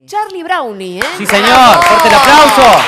Charlie Brownie, ¿eh? Sí, señor. Fuerte el aplauso.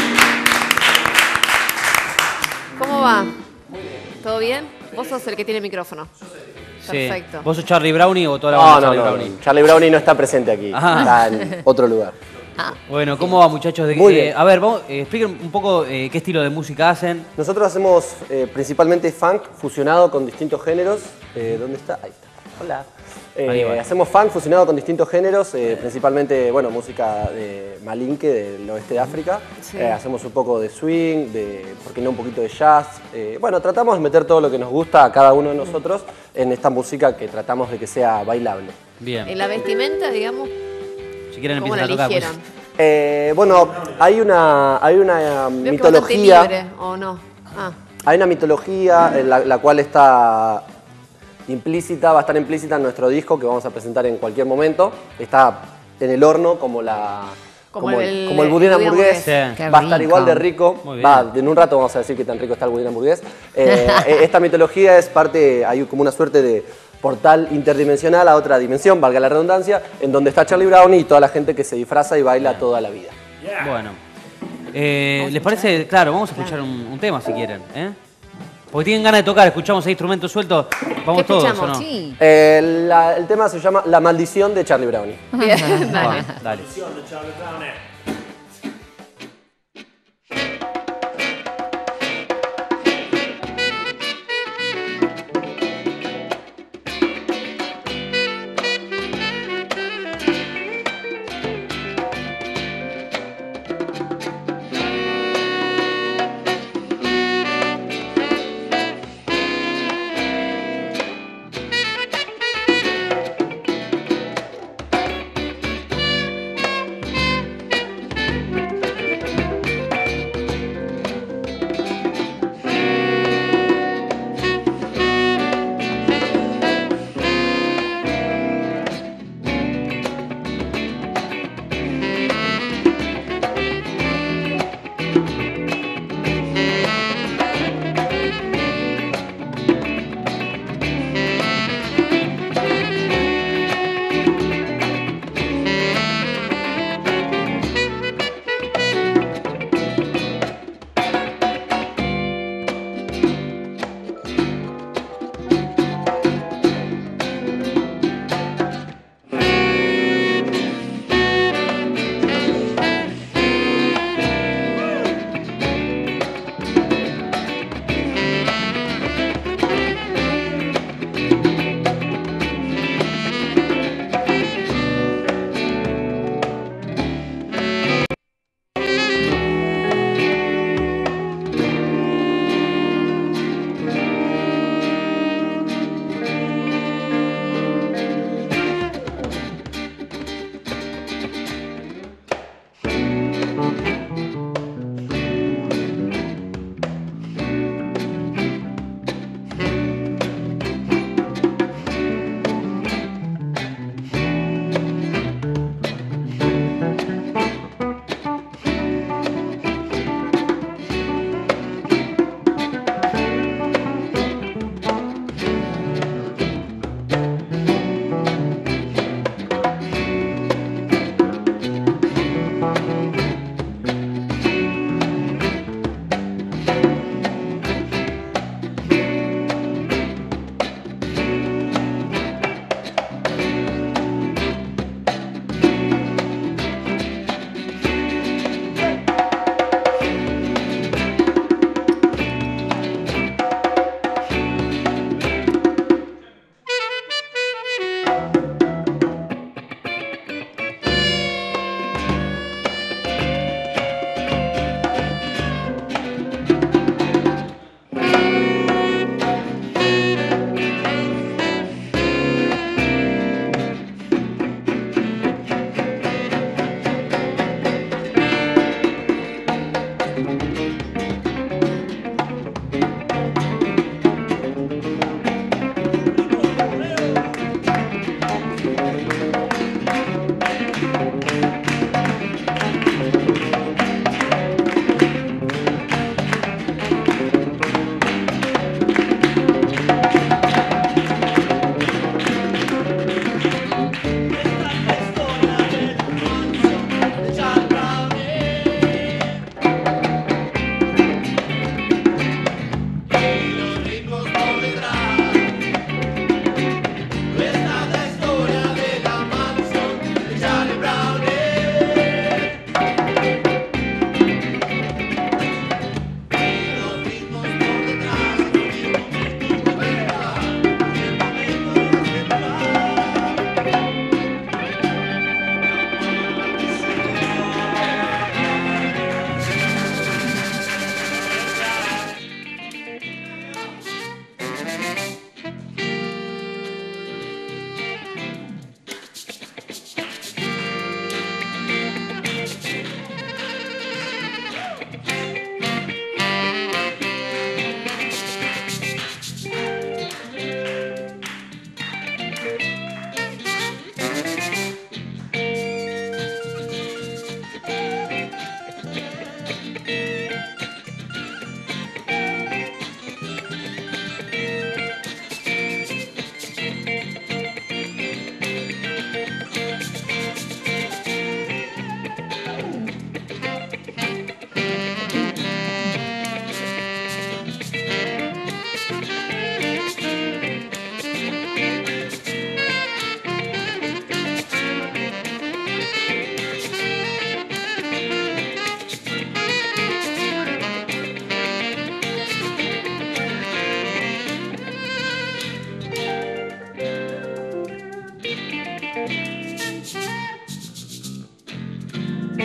¿Cómo va? ¿Todo bien? Vos sos el que tiene micrófono. Perfecto. Sí. ¿Vos sos Charlie Brownie o toda la banda Charlie Brownie? No. Charlie Brownie no está presente aquí. Está en otro lugar. Bueno, ¿cómo va, muchachos? Muy bien. A ver, vamos, expliquen un poco qué estilo de música hacen. Nosotros hacemos principalmente funk fusionado con distintos géneros. ¿Dónde está? Ahí está. Hola. Hacemos funk fusionado con distintos géneros, principalmente, bueno, música de Malinke, del oeste de África. Sí. Hacemos un poco de swing, ¿por qué no un poquito de jazz? Bueno, tratamos de meter todo lo que nos gusta a cada uno de nosotros en esta música que tratamos de que sea bailable. Bien. ¿En la vestimenta, digamos? Si quieren ¿Cómo la empiezan a tocar. eligieron? Bueno, hay una Veo que mitología. bastante libre, ¿o no? Hay una mitología en la cual está implícita, va a estar implícita en nuestro disco que vamos a presentar en cualquier momento. Está en el horno como el budín hamburgués. Sí. Va a estar igual de rico. Muy bien. En un rato vamos a decir qué tan rico está el budín hamburgués. Esta mitología es parte, hay como una suerte de portal interdimensional a otra dimensión, valga la redundancia, en donde está Charlie Brownie y toda la gente que se disfraza y baila toda la vida. Bueno. ¿Les parece? Claro, vamos a escuchar un tema si quieren, ¿eh? Porque tienen ganas de tocar, escuchamos ese instrumento suelto. Vamos todos, ¿o no? Sí. El tema se llama La maldición de Charlie Brownie. Bien, dale. Va, dale.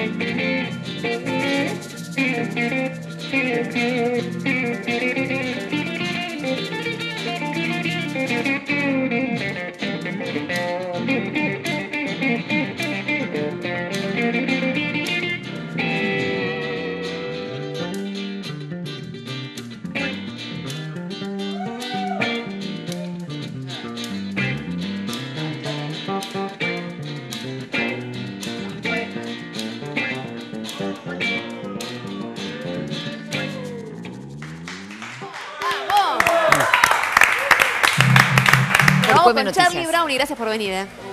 Vamos con Charlie Brown y gracias por venir.